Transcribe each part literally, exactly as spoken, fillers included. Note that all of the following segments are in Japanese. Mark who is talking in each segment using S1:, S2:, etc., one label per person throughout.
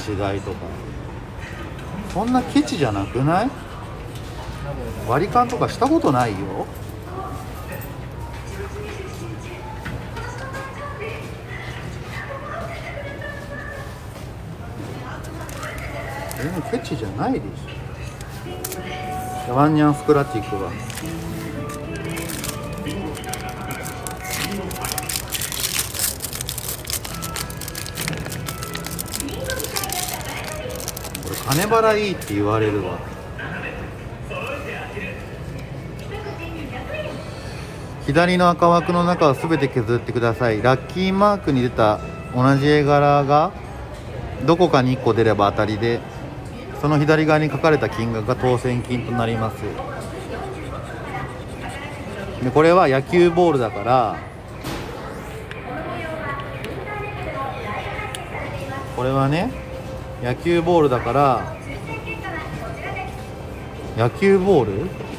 S1: しがいとかそんなケチじゃなくない？割り勘とかしたことないよ。全然ケチじゃないでしょ。ワンニャンスクラッチいくわ。これ金払いいって言われるわ。左の赤枠の中は全て削ってください。ラッキーマークに出た同じ絵柄がどこかにいっこ出れば当たりで、その左側に書かれた金額が当選金となります。でこれは野球ボールだから、これはね野球ボールだから野球ボール、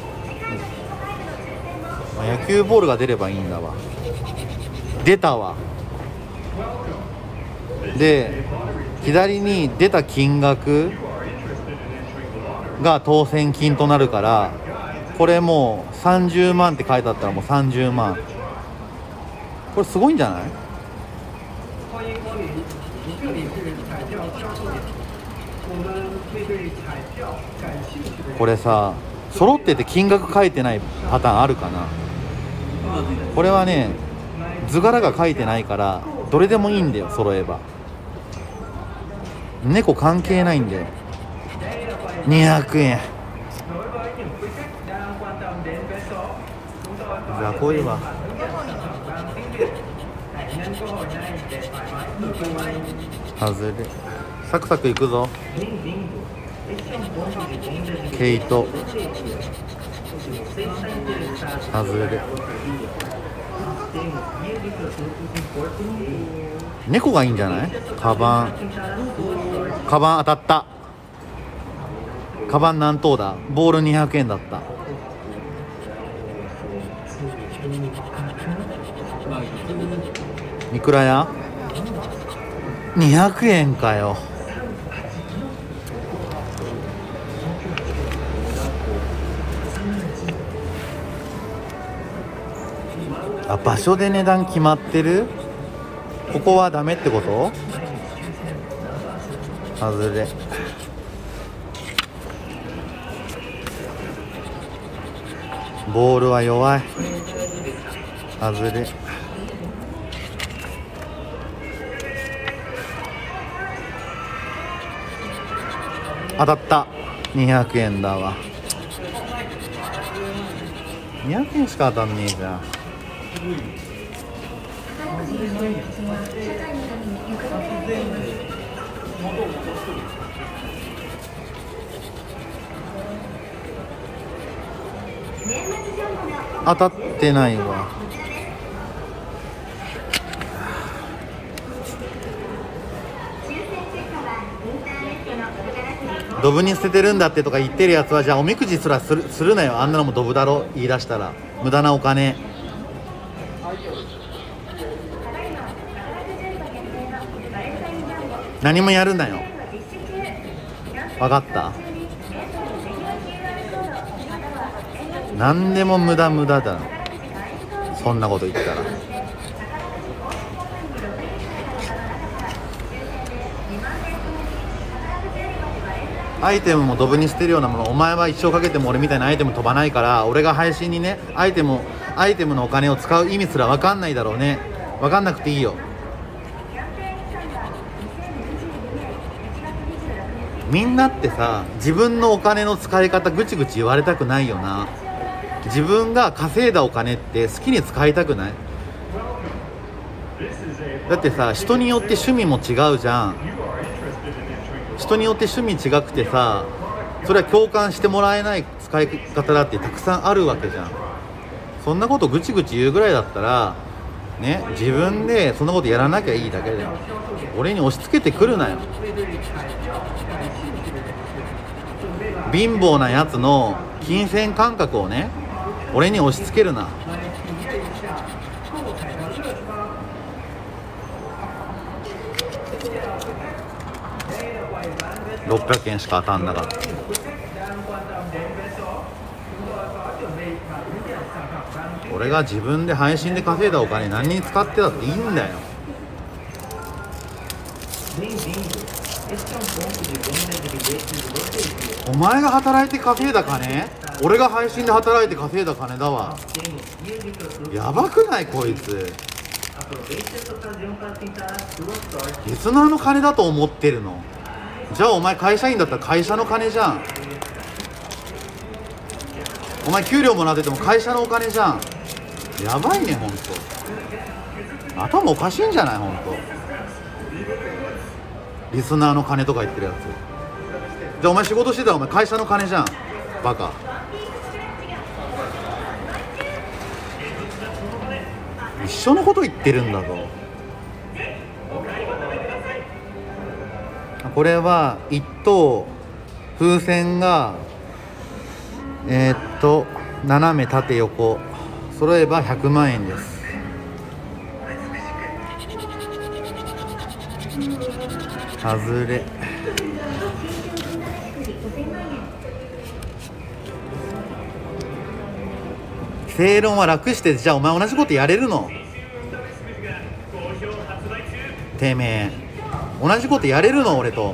S1: まあ、野球ボールが出ればいいんだわ。出たわ。で左に出た金額が当選金となるから、これもうさんじゅうまんって書いてあったらもうさんじゅうまん。これすごいんじゃない？これさ揃ってて金額書いてないパターンあるかな。これはね図柄が書いてないからどれでもいいんだよ、揃えば。猫関係ないんだよ。にひゃくえん。雑魚いわ。外れ。サクサクいくぞ。毛糸外れ。猫がいいんじゃない？カバンカバン当たった。カバン何等だ？ボールにひゃくえんだった。いくらや？にひゃくえんかよ。あ、場所で値段決まってる？ここはダメってこと？外れ。ボールは弱い。外れ。当たった。にひゃくえんだわ。にひゃくえんしか当たんねえじゃん。当たってないわ。ドブに捨ててるんだってとか言ってるやつは、じゃあおみくじすらする、するなよ。あんなのもドブだろ言い出したら。無駄なお金。何もやるなよ。分かった？何でも無駄無駄だ。そんなこと言ったら。アイテムもドブに捨てるようなもの、お前は一生かけても俺みたいなアイテム飛ばないから、俺が配信にねアイテムアイテムのお金を使う意味すら分かんないだろうね。分かんなくていいよ。みんなってさ、自分のお金の使い方ぐちぐち言われたくないよな。自分が稼いだお金って好きに使いたくない？だってさ、人によって趣味も違うじゃん。人によって趣味違くてさ、それは共感してもらえない使い方だってたくさんあるわけじゃん。そんなことぐちぐち言うぐらいだったらね、自分でそんなことやらなきゃいいだけだよ。俺に押し付けてくるなよ。貧乏なやつの金銭感覚をね、俺に押し付けるな。 ろっぴゃくえんしか当たんなかった。俺が自分で配信で稼いだお金何に使ってたっていいんだよ。お前が働いて稼いだ金、俺が配信で働いて稼いだ金だわ。やばくないこいつ。リスナーの金だと思ってるの？じゃあお前会社員だったら会社の金じゃん。お前給料もらってても会社のお金じゃん。やばいねほんと。頭おかしいんじゃないほんと。リスナーの金とか言ってるやつ。じゃあお前仕事してたらお前会社の金じゃん。バカ。一緒のこと言ってるんだぞ。これは一等風船がえー、っと斜め縦横揃えばひゃくまんえんです。外れ。正論は楽して、じゃあお前同じことやれるの？てめえ同じことやれるの？俺と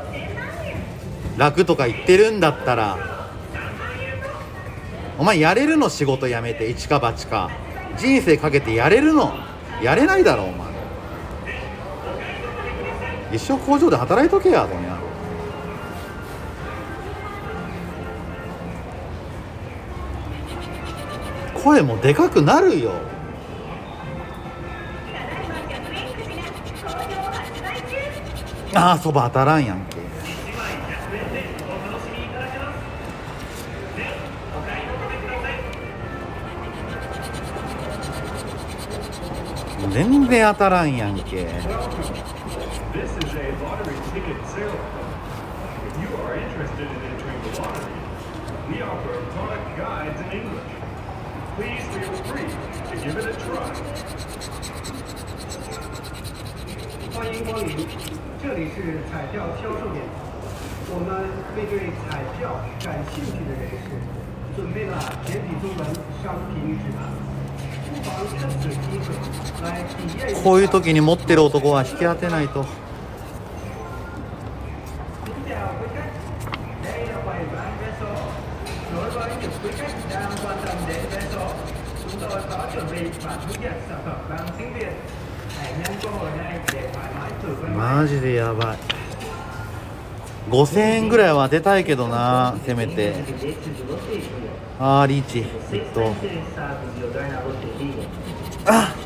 S1: 楽とか言ってるんだったらお前やれるの？仕事辞めて一か八か人生かけてやれるの？やれないだろお前。一生工場で働いとけやこの野郎。声もでかくなるよ。ああそば当たらんやんけ。全然当たらんやんけ。
S2: 欢迎光临，这里是彩票销售点。我们为对彩票感兴趣的人士准备了简体中文商品指南，不妨趁此机会来体验一下。
S1: こういう時に持ってる男は引き当てないと。マジでやばい。ごせんえんぐらいは当てたいけどな、せめて。あーリーチ、えっとあ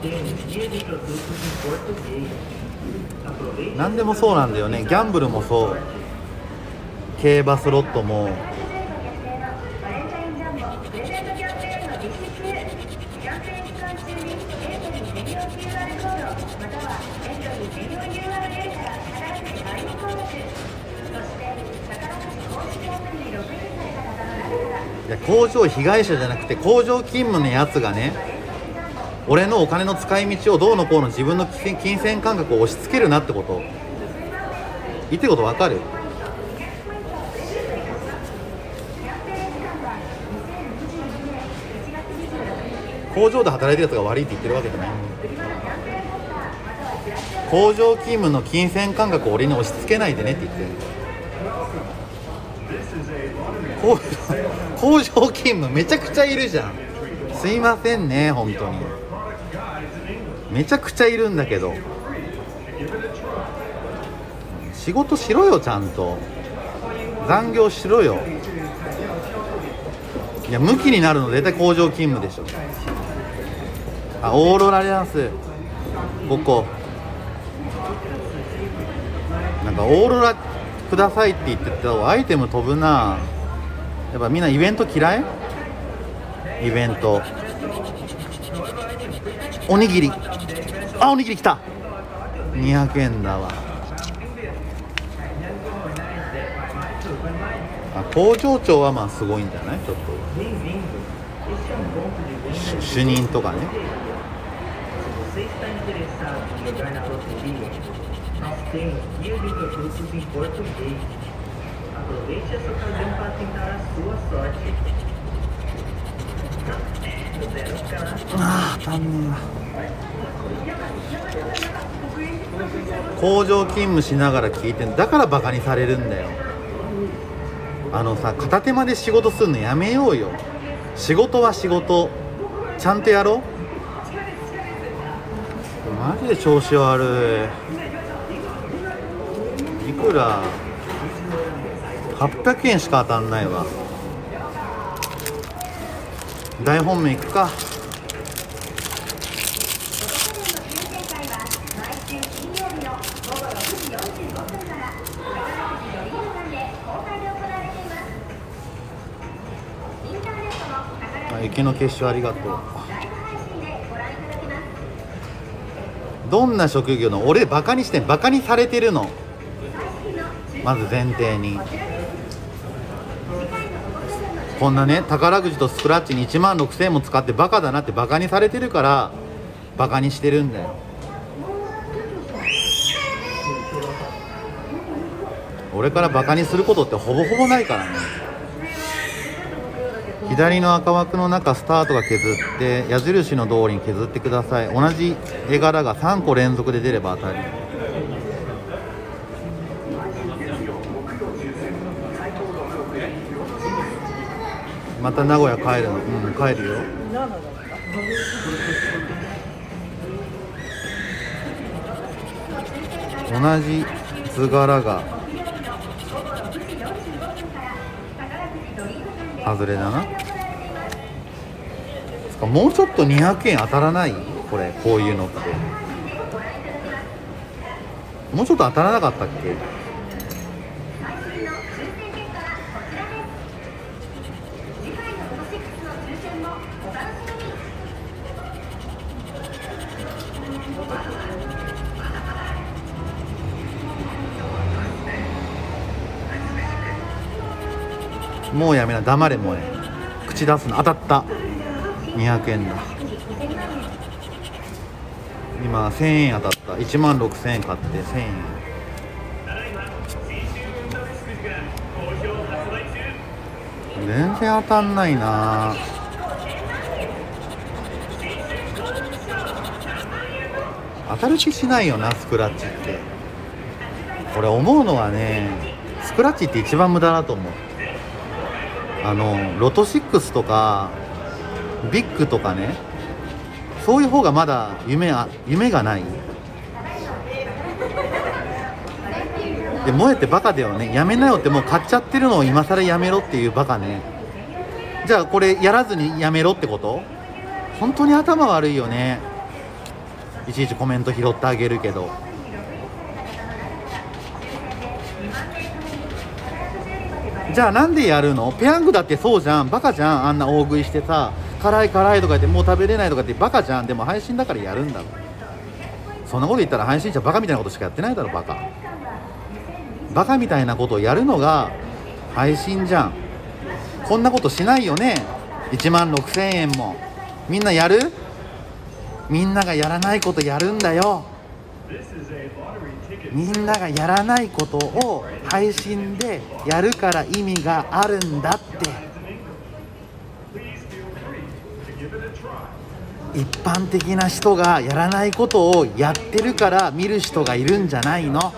S1: 何でもそうなんだよね。ギャンブルもそう、競馬スロットも。いや工場被害者じゃなくて工場勤務のやつがね、俺のお金の使い道をどうのこうの自分の金銭感覚を押し付けるなってこと。言ってることわかる？工場で働いてるやつが悪いって言ってるわけじゃない。工場勤務の金銭感覚を俺に押し付けないでねって言ってる。工場、工場勤務めちゃくちゃいるじゃん。すいませんね本当に。めちゃくちゃいるんだけど、仕事しろよ、ちゃんと残業しろよ。いや、ムキになるの絶対工場勤務でしょ。あ、オーロラレアンスここなんかオーロラくださいって言ってた。アイテム飛ぶな。やっぱみんなイベント嫌い？イベントおにぎり、あ、おにぎり来た。にひゃくえんだわ。あ、工場長はまあすごいんじゃない？ちょっと主任とかね。
S2: Aproveite essa ocasião para tentar a sua sorte. Zero ficará.
S1: ああ、足んねえ。工場勤務しながら聞いてんだからバカにされるんだよ。あのさ、片手間で仕事するのやめようよ。仕事は仕事、ちゃんとやろう。マジで調子悪い。いくらはっぴゃくえんしか当たんないわ。大本命いくか。雪の結晶ありがとう。どんな職業の俺バカにしてバカにされてるの。まず前提にこんなね、宝くじとスクラッチにいちまんろくせんえんも使ってバカだなってバカにされてるからバカにしてるんだよ。俺からバカにすることってほぼほぼないからね。左の赤枠の中スタートが削って矢印の通りに削ってください。同じ絵柄がさんこ連続で出れば当たり。また名古屋帰るの。うん、帰るよ。同じ図柄が外れだな。もうちょっとにひゃくえん当たらない？これこういうのってもうちょっと当たらなかったっけ？もうやめな、黙れもえ。口出すの。当たった。にひゃくえんだ。今せんえん当たった。いちまんろくせんえん買ってせんえん。全然当たんないな。当たる気しないよな、スクラッチって。俺思うのはね、スクラッチって一番無駄だと思う。あのロトろくとかビッグとかね、そういう方がまだ夢あ夢がない。で萌えってバカだよね。やめなよってもう買っちゃってるのを今更やめろっていうバカね。じゃあこれやらずにやめろってこと？本当に頭悪いよね。いちいちコメント拾ってあげるけど。じゃあなんでやるの？ペヤングだってそうじゃん。バカじゃん。あんな大食いしてさ、辛い辛いとか言ってもう食べれないとかってバカじゃん。でも配信だからやるんだろ。そんなこと言ったら配信者バカみたいなことしかやってないだろ。バカバカみたいなことをやるのが配信じゃん。こんなことしないよね。いちまんろくせんえんもみんなやる？みんながやらないことやるんだよ。みんながやらないことを配信でやるから意味があるんだって。一般的な人がやらないことをやってるから見る人がいるんじゃないの？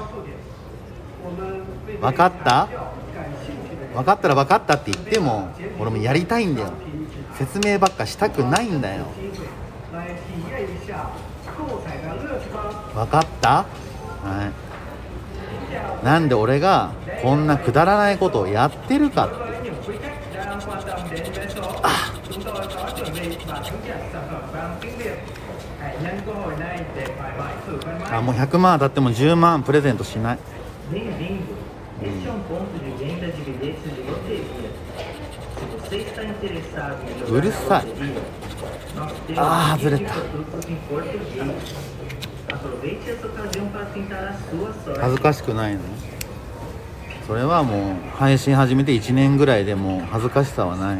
S1: 分かった？分かったら分かったって言っても俺もやりたいんだよ。説明ばっかしたくないんだよ。分かった？はい。なんで俺がこんなくだらないことをやってるかって。ああ、もうひゃくまん当たってもじゅうまんプレゼントしない。うん、うるさい。ああ、外れた。恥ずかしくないの？それはもう配信始めていちねんぐらいでもう恥ずかしさはない。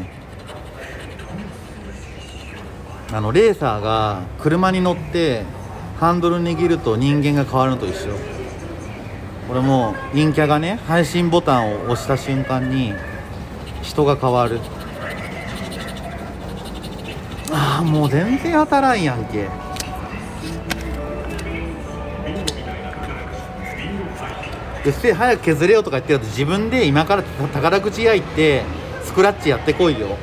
S1: あのレーサーが車に乗ってハンドル握ると人間が変わるのと一緒。 俺もう陰キャがね配信ボタンを押した瞬間に人が変わる。ああもう全然当たらんやんけ。うっせえ早く削れよとか言ってると自分で今から宝くじ屋行ってスクラッチやってこいよ。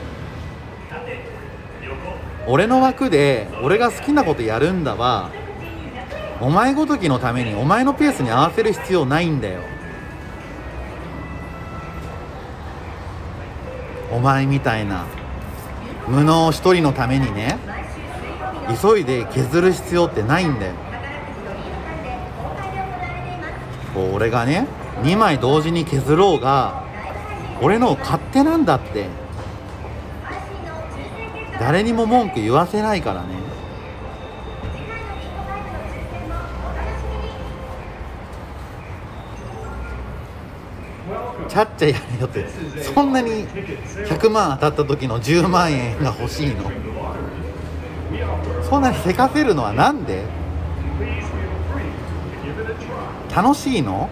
S1: 俺の枠で俺が好きなことやるんだわ。お前ごときのためにお前のペースに合わせる必要ないんだよ。お前みたいな無能一人のためにね急いで削る必要ってないんだよ。こう俺がねにまい同時に削ろうが俺の勝手なんだって。誰にも文句言わせないからね。ちゃっちゃやれよって。そんなにひゃくまん当たった時のじゅうまんえんが欲しいの？そんなにせかせるのはなんで？楽しいの？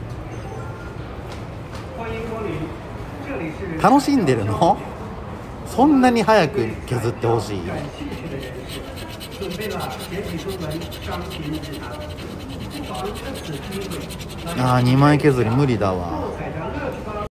S1: 楽しんでるの？そんなに早く削ってほしい？ああにまい削り無理だわ。